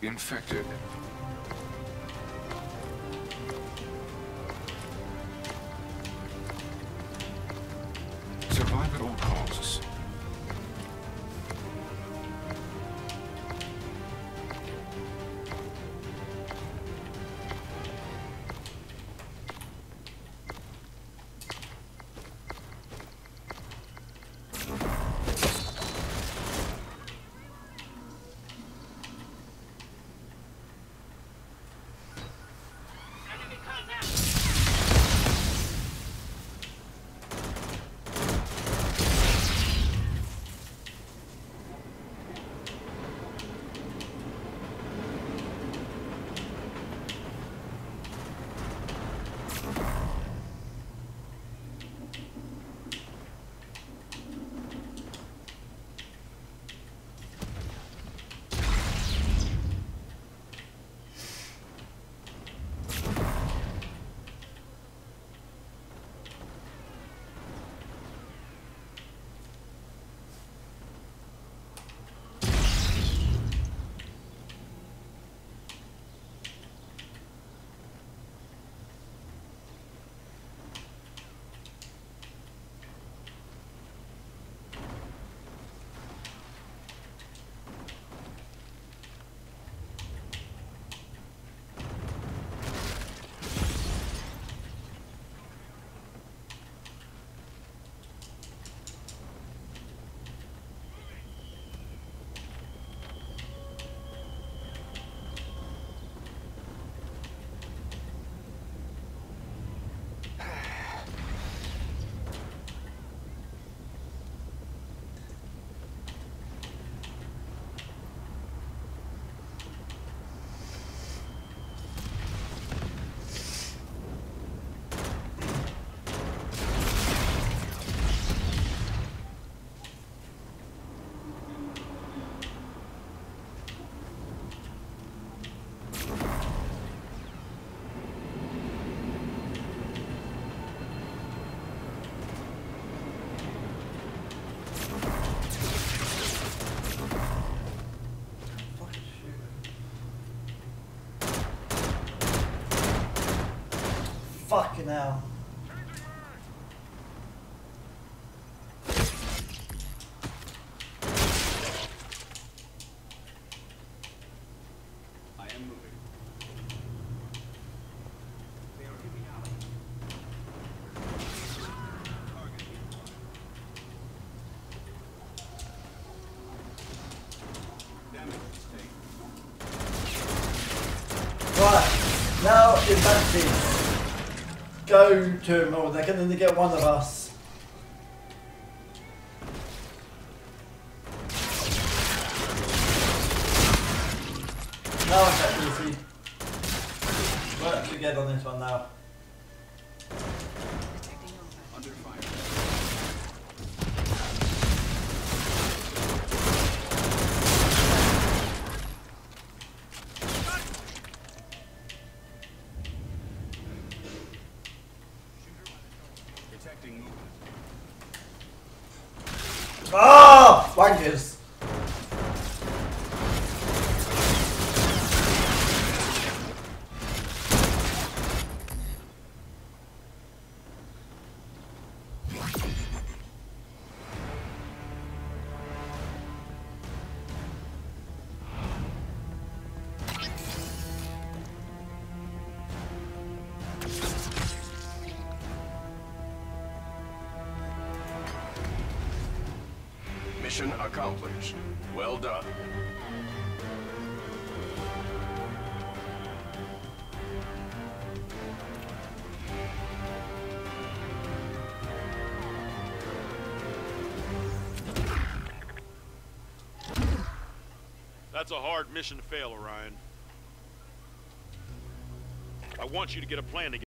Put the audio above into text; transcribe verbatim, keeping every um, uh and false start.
Infected. Survive at all costs. Fucking hell. I am moving. They are in the alley. Target. Damage sustained. Right, now it's empty. Go to them, or they can only get one of us. Now I can easy. Work together on this one now. Under fire. Detecting movement. Ah, wankers. Mission accomplished. Well done. That's a hard mission to fail, Orion. I want you to get a plan together.